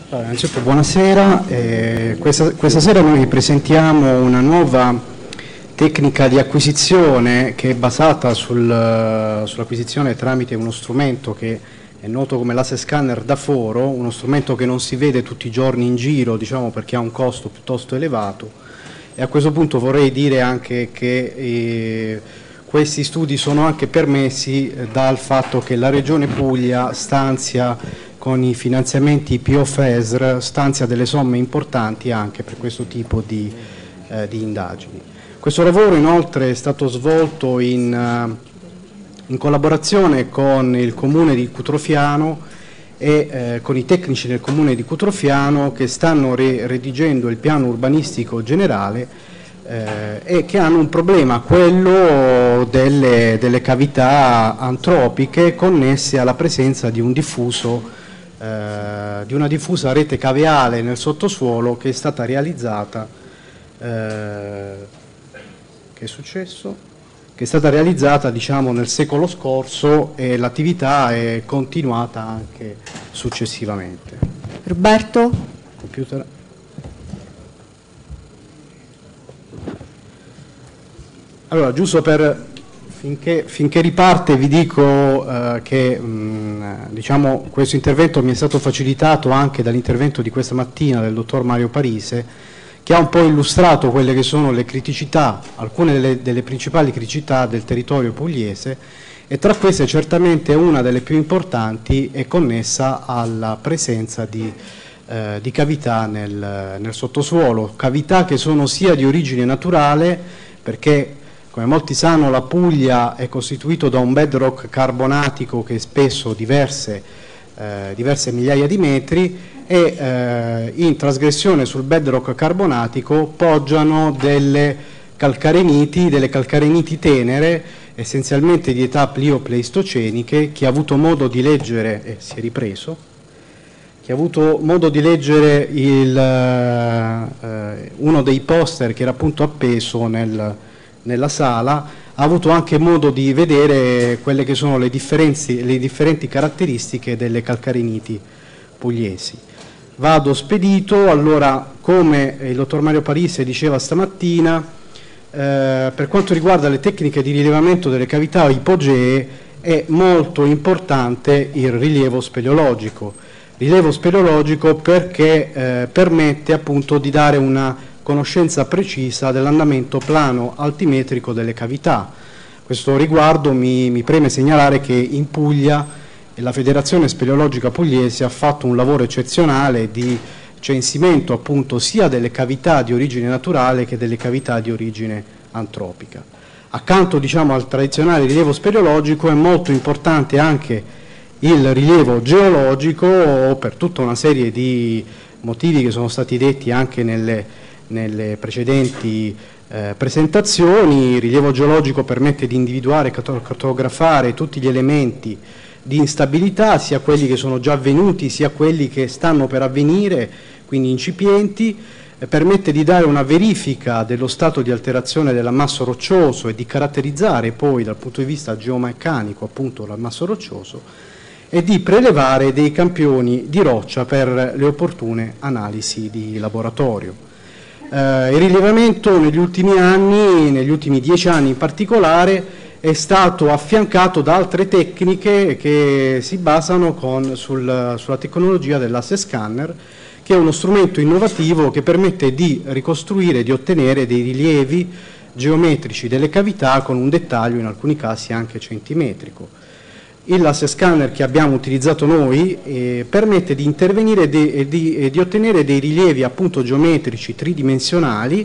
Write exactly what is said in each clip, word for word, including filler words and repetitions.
Allora, innanzitutto buonasera, eh, questa, questa sera noi vi presentiamo una nuova tecnica di acquisizione che è basata sul, sull'acquisizione tramite uno strumento che è noto come l'Asset Scanner da foro, uno strumento che non si vede tutti i giorni in giro, diciamo, perché ha un costo piuttosto elevato. E a questo punto vorrei dire anche che eh, questi studi sono anche permessi eh, dal fatto che la Regione Puglia stanzia con i finanziamenti P O F E S R, stanzia delle somme importanti anche per questo tipo di, eh, di indagini. Questo lavoro inoltre è stato svolto in, uh, in collaborazione con il Comune di Cutrofiano e eh, con i tecnici del Comune di Cutrofiano che stanno re redigendo il piano urbanistico generale eh, e che hanno un problema, quello delle, delle cavità antropiche connesse alla presenza di un diffuso Eh, di una diffusa rete caveale nel sottosuolo che è stata realizzata eh, che è successo? Che è stata realizzata diciamo nel secolo scorso e l'attività è continuata anche successivamente. Roberto? Computer. Allora, giusto per Finché, finché riparte vi dico eh, che mh, diciamo, questo intervento mi è stato facilitato anche dall'intervento di questa mattina del dottor Mario Parise, che ha un po' illustrato quelle che sono le criticità, alcune delle, delle principali criticità del territorio pugliese, e tra queste certamente una delle più importanti è connessa alla presenza di, eh, di cavità nel, nel sottosuolo, cavità che sono sia di origine naturale, perché come molti sanno la Puglia è costituito da un bedrock carbonatico che è spesso diverse, eh, diverse migliaia di metri e eh, in trasgressione sul bedrock carbonatico poggiano delle calcareniti, delle calcareniti tenere, essenzialmente di età plio-pleistoceniche. Chi ha avuto modo di leggere, e eh, si è ripreso, chi ha avuto modo di leggere il, eh, uno dei poster che era appunto appeso nel nella sala, ha avuto anche modo di vedere quelle che sono le, le differenti caratteristiche delle calcareniti pugliesi. Vado spedito. Allora, come il dottor Mario Parise diceva stamattina, eh, per quanto riguarda le tecniche di rilevamento delle cavità ipogee è molto importante il rilievo speleologico. Rilievo speleologico perché eh, permette appunto di dare una conoscenza precisa dell'andamento plano altimetrico delle cavità. A questo riguardo mi, mi preme segnalare che in Puglia la Federazione Speleologica Pugliese ha fatto un lavoro eccezionale di censimento appunto sia delle cavità di origine naturale che delle cavità di origine antropica. Accanto diciamo, al tradizionale rilievo speleologico è molto importante anche il rilievo geologico per tutta una serie di motivi che sono stati detti anche nelle nelle precedenti eh, presentazioni. Il rilievo geologico permette di individuare e cartografare tutti gli elementi di instabilità, sia quelli che sono già avvenuti sia quelli che stanno per avvenire, quindi incipienti, eh, permette di dare una verifica dello stato di alterazione dell'ammasso roccioso e di caratterizzare poi dal punto di vista geomeccanico appunto l'ammasso roccioso e di prelevare dei campioni di roccia per le opportune analisi di laboratorio. Uh, il rilevamento negli ultimi anni, negli ultimi dieci anni in particolare, è stato affiancato da altre tecniche che si basano con, sul, sulla tecnologia dell'Asset Scanner, che è uno strumento innovativo che permette di ricostruire, di ottenere dei rilievi geometrici delle cavità con un dettaglio in alcuni casi anche centimetrico. L'Asset Scanner che abbiamo utilizzato noi eh, permette di intervenire e di, di, di ottenere dei rilievi appunto geometrici tridimensionali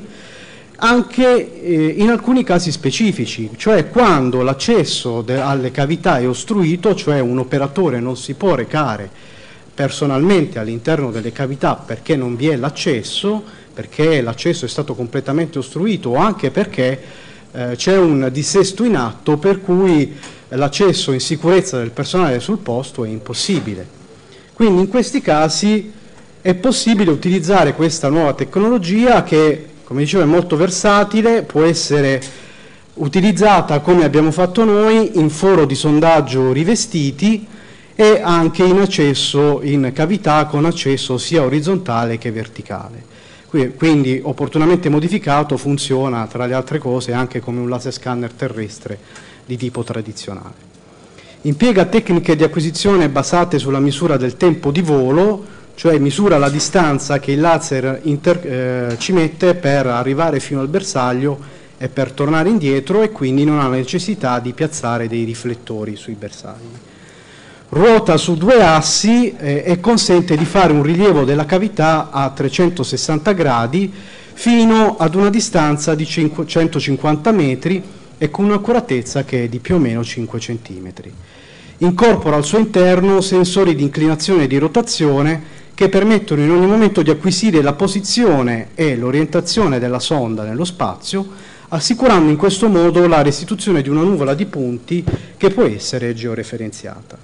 anche eh, in alcuni casi specifici, cioè quando l'accesso alle cavità è ostruito, cioè un operatore non si può recare personalmente all'interno delle cavità perché non vi è l'accesso, perché l'accesso è stato completamente ostruito o anche perché eh, c'è un dissesto in atto per cui l'accesso in sicurezza del personale sul posto è impossibile. Quindi in questi casi è possibile utilizzare questa nuova tecnologia che, come dicevo, è molto versatile, può essere utilizzata come abbiamo fatto noi in foro di sondaggio rivestiti e anche in accesso in cavità con accesso sia orizzontale che verticale. Quindi opportunamente modificato funziona tra le altre cose anche come un laser scanner terrestre di tipo tradizionale. Impiega tecniche di acquisizione basate sulla misura del tempo di volo, cioè misura la distanza che il laser inter, eh, ci mette per arrivare fino al bersaglio e per tornare indietro, e quindi non ha la necessità di piazzare dei riflettori sui bersagli. Ruota su due assi eh, e consente di fare un rilievo della cavità a trecentosessanta gradi fino ad una distanza di centocinquanta metri e con un'accuratezza che è di più o meno cinque centimetri. Incorpora al suo interno sensori di inclinazione e di rotazione che permettono in ogni momento di acquisire la posizione e l'orientazione della sonda nello spazio, assicurando in questo modo la restituzione di una nuvola di punti che può essere georeferenziata.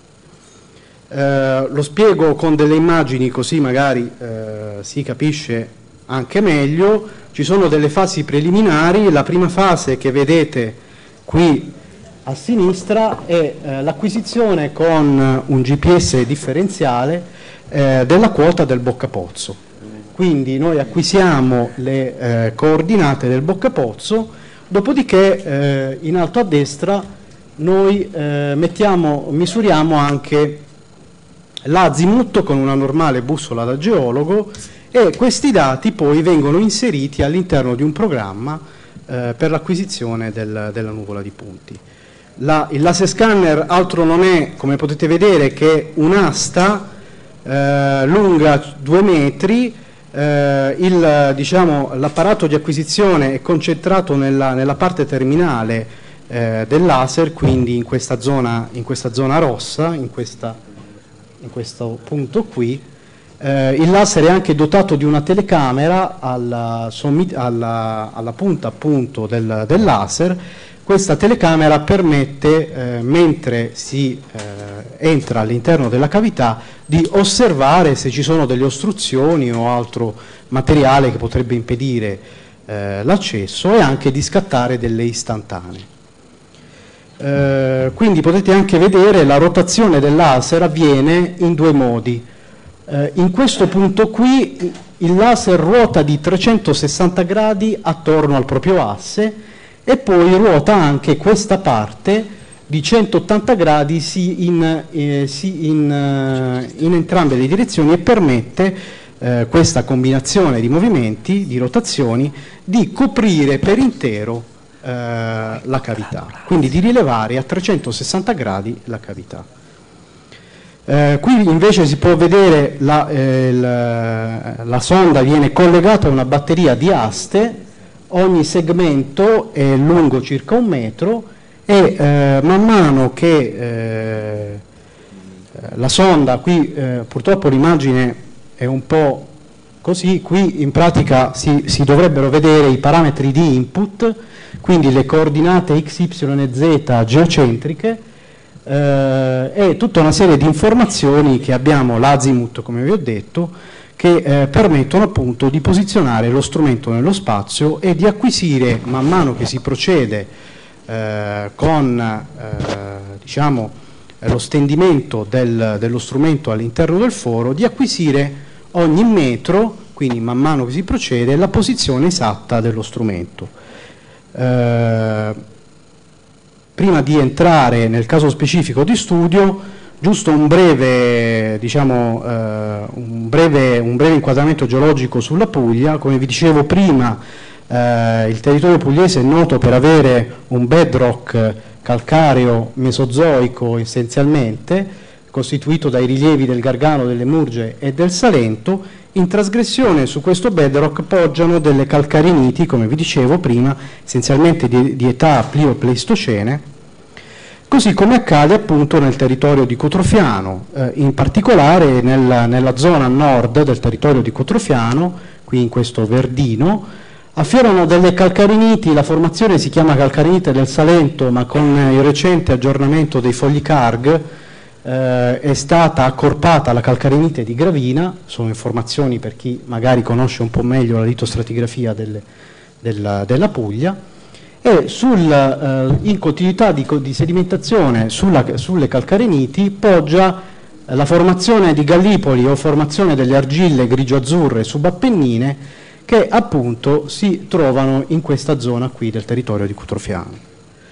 Eh, lo spiego con delle immagini così magari eh, si capisce anche meglio. Ci sono delle fasi preliminari. La prima fase che vedete qui a sinistra è eh, l'acquisizione con un G P S differenziale eh, della quota del boccapozzo. Quindi noi acquisiamo le eh, coordinate del boccapozzo, dopodiché eh, in alto a destra noi eh, mettiamo, misuriamo anche l'azimut con una normale bussola da geologo, e questi dati poi vengono inseriti all'interno di un programma eh, per l'acquisizione del, della nuvola di punti. La, il laser scanner altro non è, come potete vedere, che un'asta eh, lunga due metri. Eh, il, diciamo, l'apparato di acquisizione è concentrato nella, nella parte terminale eh, del laser, quindi in questa zona, in questa zona rossa, in, questa, in questo punto qui. Eh, il laser è anche dotato di una telecamera alla, alla, alla punta appunto del, del laser. Questa telecamera permette, eh, mentre si eh, entra all'interno della cavità, di osservare se ci sono delle ostruzioni o altro materiale che potrebbe impedire eh, l'accesso, e anche di scattare delle istantanee. Eh, quindi potete anche vedere la rotazione del laser avviene in due modi. Eh, in questo punto qui il laser ruota di trecentosessanta gradi attorno al proprio asse, e poi ruota anche questa parte di centottanta gradi sì in, eh, sì in, eh, in entrambe le direzioni, e permette eh, questa combinazione di movimenti, di rotazioni, di coprire per intero eh, la cavità, quindi di rilevare a trecentosessanta gradi la cavità. Eh, qui invece si può vedere la, eh, la, la sonda viene collegata a una batteria di aste. Ogni segmento è lungo circa un metro, e eh, man mano che eh, la sonda, qui eh, purtroppo l'immagine è un po' così, qui in pratica si, si dovrebbero vedere i parametri di input, quindi le coordinate x, y e z geocentriche, eh, e tutta una serie di informazioni che abbiamo, l'azimut come vi ho detto, che eh, permettono appunto di posizionare lo strumento nello spazio e di acquisire, man mano che si procede eh, con eh, diciamo, lo stendimento del, dello strumento all'interno del foro, di acquisire ogni metro, quindi man mano che si procede, la posizione esatta dello strumento. Eh, prima di entrare nel caso specifico di studio, giusto un breve, diciamo, eh, un, breve, un breve inquadramento geologico sulla Puglia. Come vi dicevo prima, eh, il territorio pugliese è noto per avere un bedrock calcareo mesozoico essenzialmente, costituito dai rilievi del Gargano, delle Murge e del Salento. In trasgressione su questo bedrock poggiano delle calcareniti, come vi dicevo prima, essenzialmente di, di età plio-pleistocene, così come accade appunto nel territorio di Cotrofiano, eh, in particolare nel, nella zona nord del territorio di Cotrofiano, qui in questo verdino, affiorano delle calcareniti. La formazione si chiama calcarenite del Salento, ma con il recente aggiornamento dei fogli Carg eh, è stata accorpata la calcarenite di Gravina. Sono informazioni per chi magari conosce un po' meglio la litostratigrafia delle, della, della Puglia. E sul, eh, in continuità di, di sedimentazione sulla, sulle calcareniti poggia la formazione di gallipoli o formazione delle argille grigio-azzurre subappennine che appunto si trovano in questa zona qui del territorio di Cutrofiano.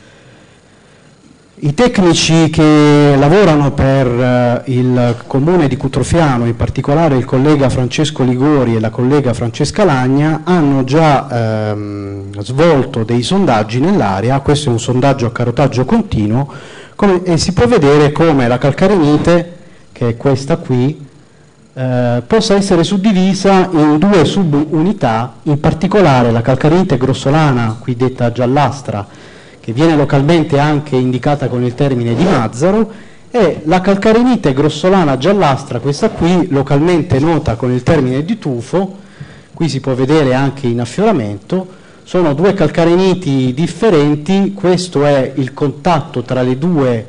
I tecnici che lavorano per eh, il comune di Cutrofiano, in particolare il collega Francesco Ligori e la collega Francesca Lagna, hanno già ehm, svolto dei sondaggi nell'area. Questo è un sondaggio a carotaggio continuo, come, e si può vedere come la calcarenite, che è questa qui, eh, possa essere suddivisa in due subunità, in particolare la calcarenite grossolana, qui detta giallastra, che viene localmente anche indicata con il termine di Mazzaro, e la calcarenite grossolana giallastra, questa qui, localmente nota con il termine di tufo. Qui si può vedere anche in affioramento. Sono due calcareniti differenti, questo è il contatto tra le due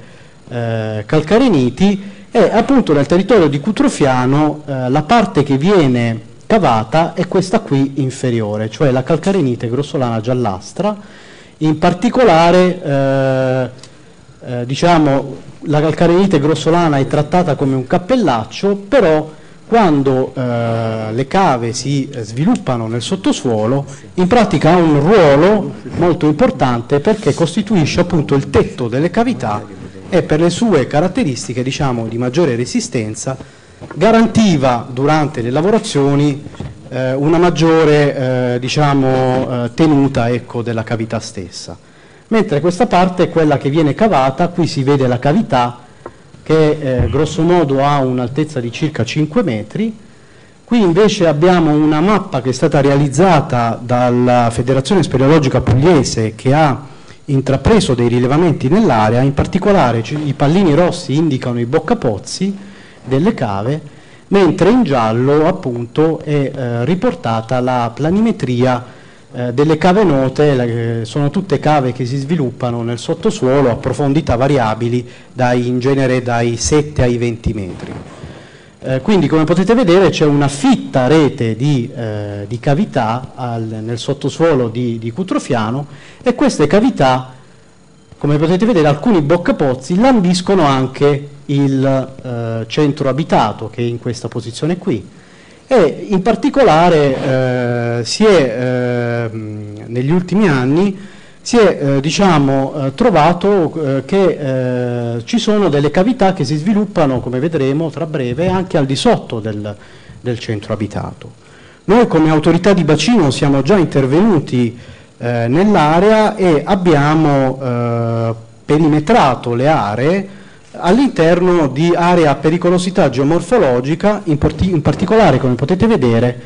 eh, calcareniti, e appunto nel territorio di Cutrofiano eh, la parte che viene cavata è questa qui inferiore, cioè la calcarenite grossolana giallastra. In particolare eh, eh, diciamo, la calcarenite grossolana è trattata come un cappellaccio, però quando eh, le cave si eh, sviluppano nel sottosuolo, in pratica ha un ruolo molto importante perché costituisce appunto il tetto delle cavità e per le sue caratteristiche, diciamo, di maggiore resistenza garantiva durante le lavorazioni eh, una maggiore eh, diciamo, eh, tenuta, ecco, della cavità stessa. Mentre questa parte è quella che viene cavata. Qui si vede la cavità che eh, grosso modo ha un'altezza di circa cinque metri. Qui invece abbiamo una mappa che è stata realizzata dalla Federazione Speleologica Pugliese, che ha intrapreso dei rilevamenti nell'area. In particolare i pallini rossi indicano i boccapozzi delle cave, mentre in giallo appunto è eh, riportata la planimetria eh, delle cave note. Eh, sono tutte cave che si sviluppano nel sottosuolo a profondità variabili, dai, in genere dai sette ai venti metri. Eh, quindi, come potete vedere, c'è una fitta rete di, eh, di cavità al, nel sottosuolo di, di Cutrofiano, e queste cavità, come potete vedere, alcuni boccapozzi lambiscono anche il eh, centro abitato, che è in questa posizione qui, e in particolare eh, si è, eh, negli ultimi anni si è eh, diciamo, eh, trovato eh, che eh, ci sono delle cavità che si sviluppano, come vedremo tra breve, anche al di sotto del, del centro abitato. Noi come autorità di bacino siamo già intervenuti eh, nell'area e abbiamo eh, perimetrato le aree all'interno di aree a pericolosità geomorfologica, in, in particolare, come potete vedere,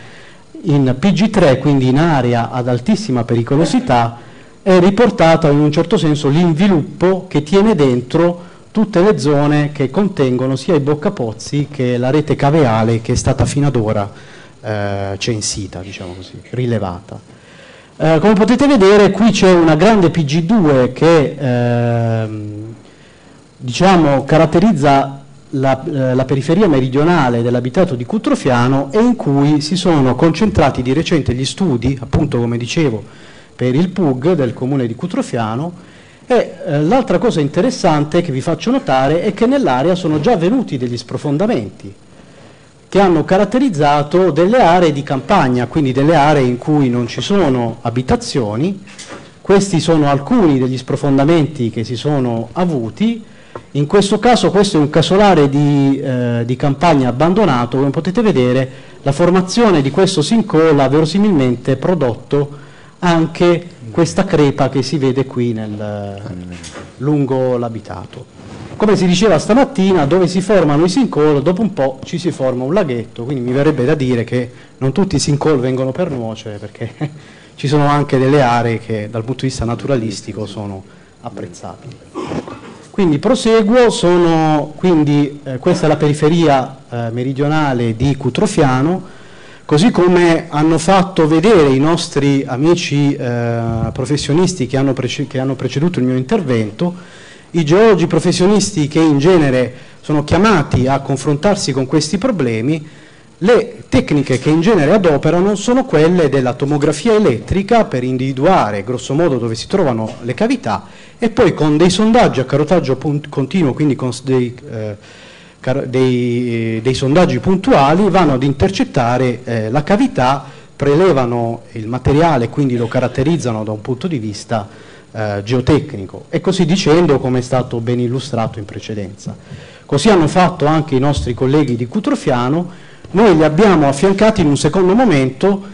in P G tre, quindi in area ad altissima pericolosità, è riportata in un certo senso l'inviluppo che tiene dentro tutte le zone che contengono sia i boccapozzi che la rete caveale che è stata fino ad ora eh, censita, diciamo così, rilevata. Eh, come potete vedere, qui c'è una grande P G due che eh, diciamo, caratterizza la, eh, la periferia meridionale dell'abitato di Cutrofiano, e in cui si sono concentrati di recente gli studi, appunto come dicevo, per il P U G del comune di Cutrofiano. E eh, l'altra cosa interessante che vi faccio notare è che nell'area sono già avvenuti degli sprofondamenti che hanno caratterizzato delle aree di campagna, quindi delle aree in cui non ci sono abitazioni. Questi sono alcuni degli sprofondamenti che si sono avuti. In questo caso questo è un casolare di, eh, di campagna abbandonato. Come potete vedere, la formazione di questo sinkhole ha verosimilmente prodotto anche questa crepa che si vede qui nel, lungo l'abitato. Come si diceva stamattina, dove si formano i sinkhole, dopo un po' ci si forma un laghetto, quindi mi verrebbe da dire che non tutti i sinkhole vengono per nuocere, perché ci sono anche delle aree che dal punto di vista naturalistico sono apprezzabili. Quindi proseguo, sono, quindi, eh, questa è la periferia eh, meridionale di Cutrofiano. Così come hanno fatto vedere i nostri amici eh, professionisti che hanno, che hanno preceduto il mio intervento, i geologi professionisti che in genere sono chiamati a confrontarsi con questi problemi, le tecniche che in genere adoperano sono quelle della tomografia elettrica per individuare grosso modo dove si trovano le cavità, e poi con dei sondaggi a carotaggio continuo, quindi con dei, eh, dei, dei sondaggi puntuali, vanno ad intercettare eh, la cavità, prelevano il materiale, quindi lo caratterizzano da un punto di vista eh, geotecnico, e così dicendo, come è stato ben illustrato in precedenza. Così hanno fatto anche i nostri colleghi di Cutrofiano. Noi li abbiamo affiancati in un secondo momento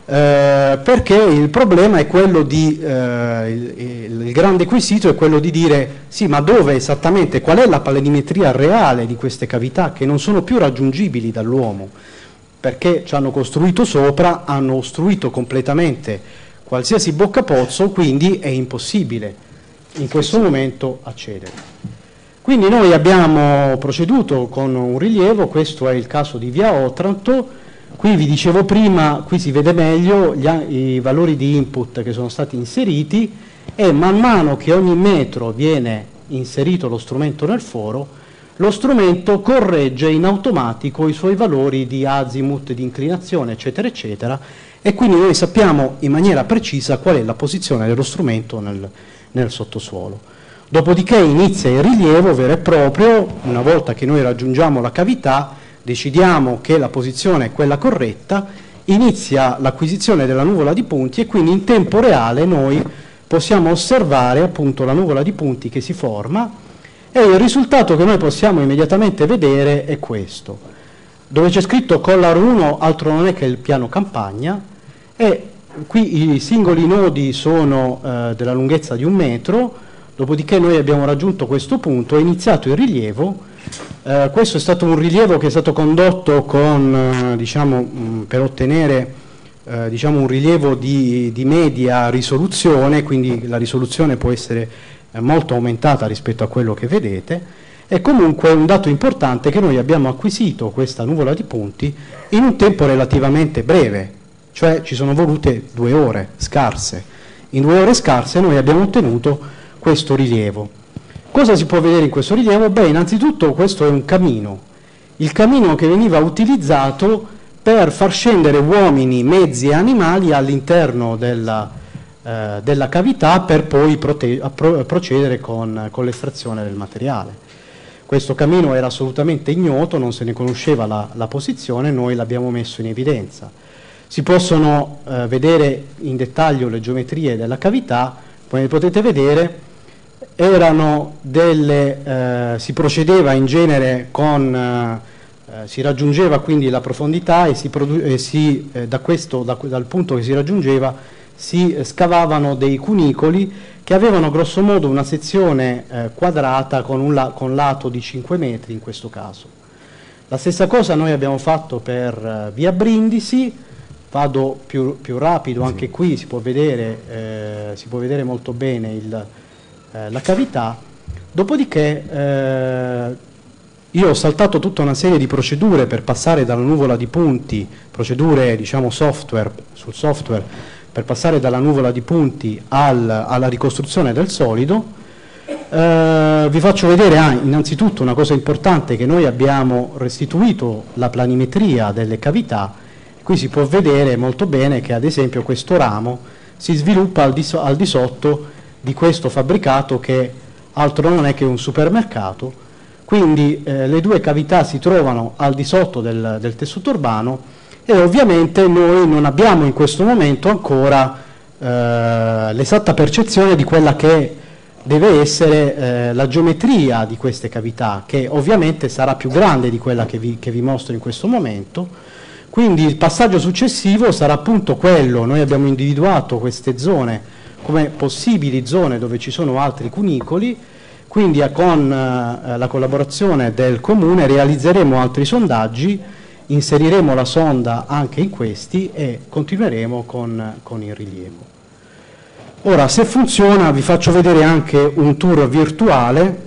eh, perché il problema è quello di, eh, il, il grande quesito è quello di dire sì, ma dove esattamente, qual è la planimetria reale di queste cavità che non sono più raggiungibili dall'uomo, perché ci hanno costruito sopra, hanno ostruito completamente qualsiasi boccapozzo, quindi è impossibile in questo momento accedere. Quindi noi abbiamo proceduto con un rilievo, questo è il caso di via Otranto. Qui vi dicevo prima, qui si vede meglio gli, i valori di input che sono stati inseriti, e man mano che ogni metro viene inserito lo strumento nel foro, lo strumento corregge in automatico i suoi valori di azimuth, di inclinazione, eccetera, eccetera, e quindi noi sappiamo in maniera precisa qual è la posizione dello strumento nel, nel sottosuolo. Dopodiché inizia il rilievo vero e proprio. Una volta che noi raggiungiamo la cavità, decidiamo che la posizione è quella corretta, inizia l'acquisizione della nuvola di punti, e quindi in tempo reale noi possiamo osservare appunto la nuvola di punti che si forma, e il risultato che noi possiamo immediatamente vedere è questo. Dove c'è scritto Collar uno, altro non è che il piano campagna, e qui i singoli nodi sono eh, della lunghezza di un metro. Dopodiché noi abbiamo raggiunto questo punto, è iniziato il rilievo. Eh, questo è stato un rilievo che è stato condotto con, eh, diciamo, mh, per ottenere eh, diciamo un rilievo di, di media risoluzione, quindi la risoluzione può essere eh, molto aumentata rispetto a quello che vedete. E comunque un dato importante è che noi abbiamo acquisito questa nuvola di punti in un tempo relativamente breve, cioè ci sono volute due ore scarse. In due ore scarse noi abbiamo ottenuto questo rilievo. Cosa si può vedere in questo rilievo? Beh, innanzitutto questo è un camino, il camino che veniva utilizzato per far scendere uomini, mezzi e animali all'interno della, eh, della cavità, per poi prote- pro- procedere con, con l'estrazione del materiale. Questo camino era assolutamente ignoto, non se ne conosceva la, la posizione, noi l'abbiamo messo in evidenza. Si possono eh, vedere in dettaglio le geometrie della cavità. Come potete vedere, erano delle, eh, si procedeva in genere con, eh, si raggiungeva quindi la profondità, e, si produ- e si, eh, da questo, da, dal punto che si raggiungeva si eh, scavavano dei cunicoli che avevano grosso modo una sezione eh, quadrata con un la- con lato di cinque metri in questo caso. La stessa cosa noi abbiamo fatto per eh, via Brindisi. Vado più, più rapido, anche sì. Qui si può vedere, eh, si può vedere molto bene il, eh, la cavità. Dopodiché eh, io ho saltato tutta una serie di procedure per passare dalla nuvola di punti, procedure diciamo software, sul software, per passare dalla nuvola di punti al, alla ricostruzione del solido. Eh, vi faccio vedere ah, innanzitutto una cosa importante, che noi abbiamo restituito la planimetria delle cavità. Qui si può vedere molto bene che ad esempio questo ramo si sviluppa al di, so- al di sotto di questo fabbricato, che altro non è che un supermercato. Quindi eh, le due cavità si trovano al di sotto del, del tessuto urbano, e ovviamente noi non abbiamo in questo momento ancora eh, l'esatta percezione di quella che deve essere eh, la geometria di queste cavità, che ovviamente sarà più grande di quella che vi, che vi mostro in questo momento. Quindi il passaggio successivo sarà appunto quello. Noi abbiamo individuato queste zone come possibili zone dove ci sono altri cunicoli, quindi con eh, la collaborazione del Comune realizzeremo altri sondaggi, inseriremo la sonda anche in questi e continueremo con, con il rilievo. Ora, se funziona, vi faccio vedere anche un tour virtuale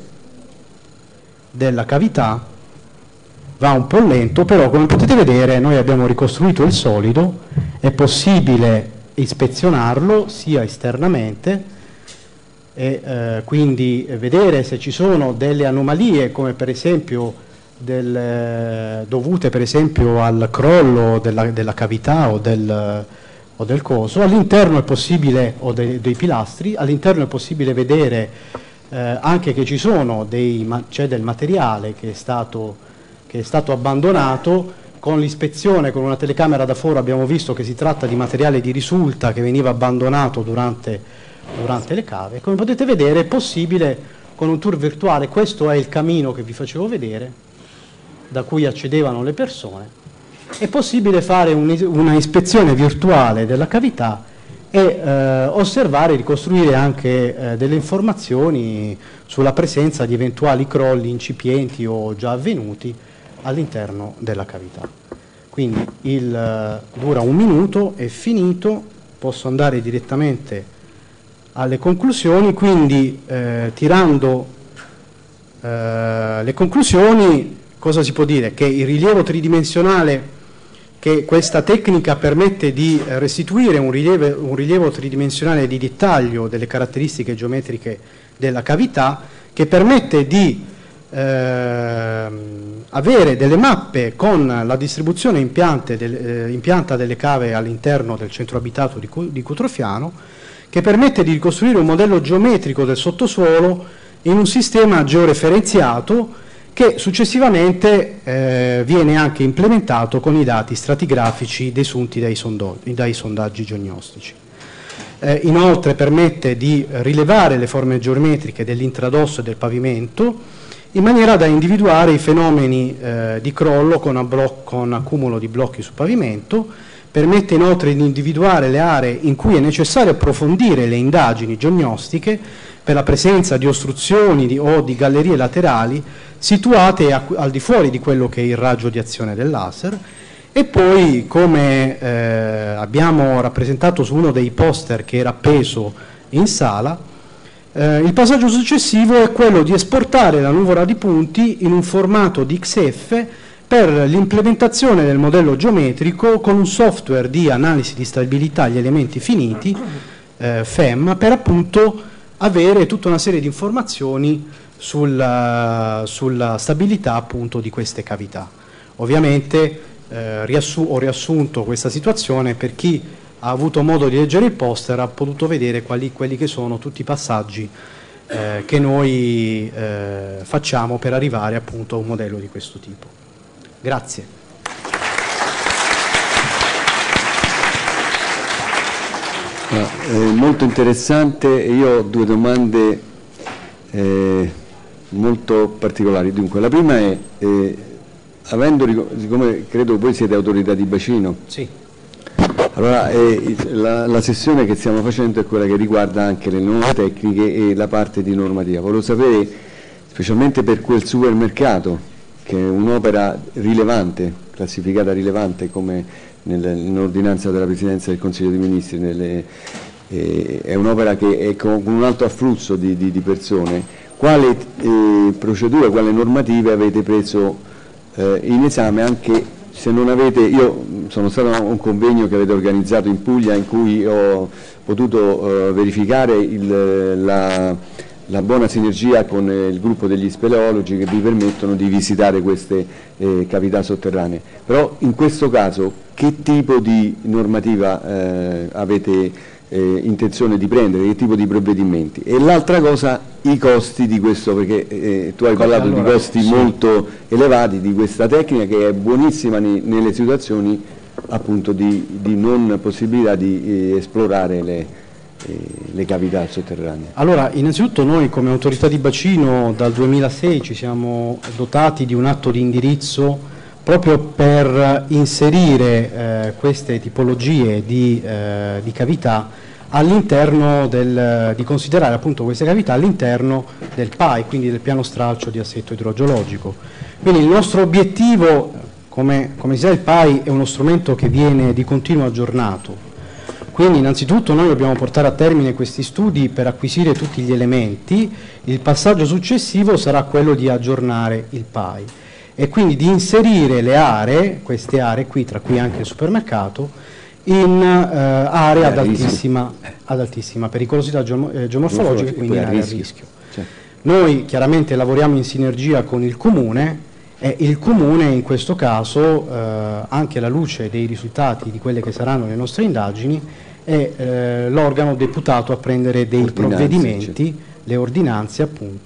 della cavità. Va un po' lento, però come potete vedere noi abbiamo ricostruito il solido, è possibile ispezionarlo sia esternamente e eh, quindi vedere se ci sono delle anomalie, come per esempio del, eh, dovute per esempio al crollo della, della cavità o del, o del coso. All'interno è possibile, o dei, dei pilastri, all'interno è possibile vedere eh, anche che ci sono dei, c'è del materiale che è stato che è stato abbandonato. Con l'ispezione, con una telecamera da foro, abbiamo visto che si tratta di materiale di risulta che veniva abbandonato durante, durante le cave. Come potete vedere è possibile con un tour virtuale, questo è il camino che vi facevo vedere, da cui accedevano le persone, è possibile fare un, una ispezione virtuale della cavità e eh, osservare e ricostruire anche eh, delle informazioni sulla presenza di eventuali crolli incipienti o già avvenuti all'interno della cavità. Quindi il, uh, dura un minuto, è finito, posso andare direttamente alle conclusioni. Quindi eh, tirando eh, le conclusioni, cosa si può dire? Che il rilievo tridimensionale, che questa tecnica permette di restituire un rilievo, un rilievo tridimensionale di dettaglio delle caratteristiche geometriche della cavità, che permette di Eh, avere delle mappe con la distribuzione impiante del, eh, impianta delle cave all'interno del centro abitato di, di Cutrofiano, che permette di ricostruire un modello geometrico del sottosuolo in un sistema georeferenziato che successivamente eh, viene anche implementato con i dati stratigrafici desunti dai, sondo, dai sondaggi geognostici. Eh, inoltre permette di rilevare le forme geometriche dell'intradosso e del pavimento, in maniera da individuare i fenomeni eh, di crollo con, con accumulo di blocchi sul pavimento. Permette inoltre di individuare le aree in cui è necessario approfondire le indagini geognostiche per la presenza di ostruzioni di, o di gallerie laterali situate a, al di fuori di quello che è il raggio di azione del laser. E poi, come eh, abbiamo rappresentato su uno dei poster che era appeso in sala, Eh, il passaggio successivo è quello di esportare la nuvola di punti in un formato di X F per l'implementazione del modello geometrico con un software di analisi di stabilità agli elementi finiti, eh, F E M, per appunto avere tutta una serie di informazioni sulla, sulla stabilità appunto di queste cavità. Ovviamente eh, riassu- ho riassunto questa situazione per chi ha avuto modo di leggere il poster, ha potuto vedere quali, quelli che sono tutti i passaggi eh, che noi eh, facciamo per arrivare appunto a un modello di questo tipo. Grazie. Ah, è molto interessante. Io ho due domande eh, molto particolari. Dunque, la prima è, eh, avendo, siccome credo voi siete autorità di bacino, sì. Allora, eh, la, la sessione che stiamo facendo è quella che riguarda anche le nuove tecniche e la parte di normativa. Volevo sapere, specialmente per quel supermercato, che è un'opera rilevante, classificata rilevante come nell'ordinanza della Presidenza del Consiglio dei Ministri, nelle, eh, è un'opera che è con un alto afflusso di, di, di persone, quale eh, procedura, quale normative avete preso eh, in esame, anche se non avete, io sono stato a un convegno che avete organizzato in Puglia in cui ho potuto eh, verificare il, la, la buona sinergia con il gruppo degli speleologi che vi permettono di visitare queste eh, cavità sotterranee. Però in questo caso che tipo di normativa eh, avete eh, intenzione di prendere, che tipo di provvedimenti? E l'altra cosa, i costi di questo, perché eh, tu hai parlato allora, di costi sì. molto elevati di questa tecnica che è buonissima ne, nelle situazioni appunto di, di non possibilità di eh, esplorare le, eh, le cavità sotterranee. Allora, innanzitutto noi come autorità di bacino dal duemilasei ci siamo dotati di un atto di indirizzo proprio per inserire eh, queste tipologie di, eh, di cavità all'interno del, di considerare appunto queste cavità all'interno del P A I, quindi del piano stralcio di assetto idrogeologico. Quindi il nostro obiettivo, come, come si sa, il P A I è uno strumento che viene di continuo aggiornato, quindi innanzitutto noi dobbiamo portare a termine questi studi per acquisire tutti gli elementi. Il passaggio successivo sarà quello di aggiornare il P A I e quindi di inserire le aree, queste aree qui, tra cui anche il supermercato, in eh, aree ad altissima, ad altissima pericolosità geom eh, geomorfologica e quindi in aree a rischio. Cioè. Noi chiaramente lavoriamo in sinergia con il Comune e il Comune in questo caso, eh, anche alla luce dei risultati di quelle che saranno le nostre indagini, è eh, l'organo deputato a prendere dei ordinanze, provvedimenti, cioè. le ordinanze appunto,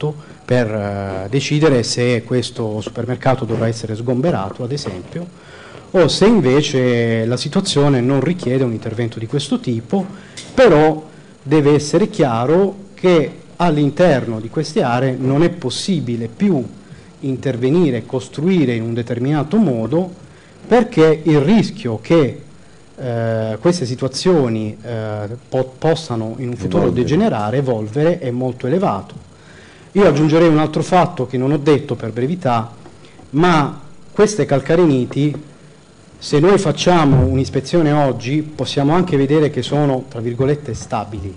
per eh, decidere se questo supermercato dovrà essere sgomberato, ad esempio, o se invece la situazione non richiede un intervento di questo tipo, però deve essere chiaro che all'interno di queste aree non è possibile più intervenire, costruire in un determinato modo, perché il rischio che eh, queste situazioni eh, po possano in un futuro evolvere. degenerare, evolvere, è molto elevato. Io aggiungerei un altro fatto che non ho detto per brevità, ma queste calcareniti, se noi facciamo un'ispezione oggi, possiamo anche vedere che sono, tra virgolette, stabili.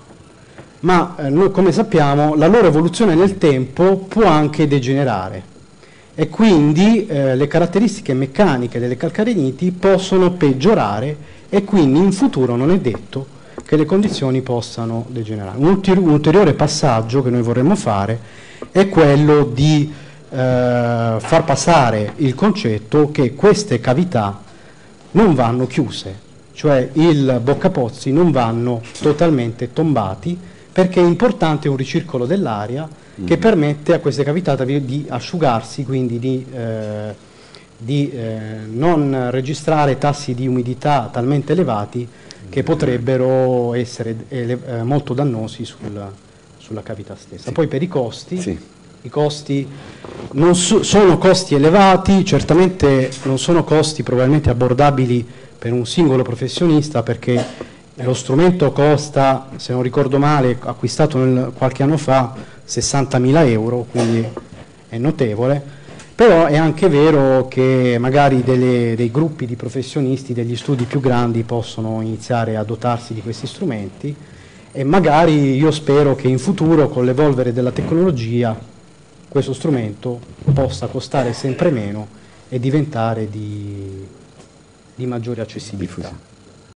Ma eh, noi, come sappiamo, la loro evoluzione nel tempo può anche degenerare e quindi eh, le caratteristiche meccaniche delle calcareniti possono peggiorare e quindi in futuro non è detto che le condizioni possano degenerare. Un, ulter un ulteriore passaggio che noi vorremmo fare è quello di eh, far passare il concetto che queste cavità non vanno chiuse, cioè i boccapozzi non vanno totalmente tombati, perché è importante un ricircolo dell'aria mm. che permette a queste cavità di asciugarsi, quindi di, eh, di eh, non registrare tassi di umidità talmente elevati che potrebbero essere eh, molto dannosi sul, sulla cavità stessa. Sì. Poi per i costi, sì. i costi non so, sono costi elevati, certamente non sono costi probabilmente abbordabili per un singolo professionista, perché lo strumento costa, se non ricordo male, acquistato nel, qualche anno fa, sessantamila euro, quindi è notevole, però è anche vero che magari delle, dei gruppi di professionisti, degli studi più grandi possono iniziare a dotarsi di questi strumenti e magari io spero che in futuro, con l'evolvere della tecnologia, questo strumento possa costare sempre meno e diventare di, di maggiore accessibilità.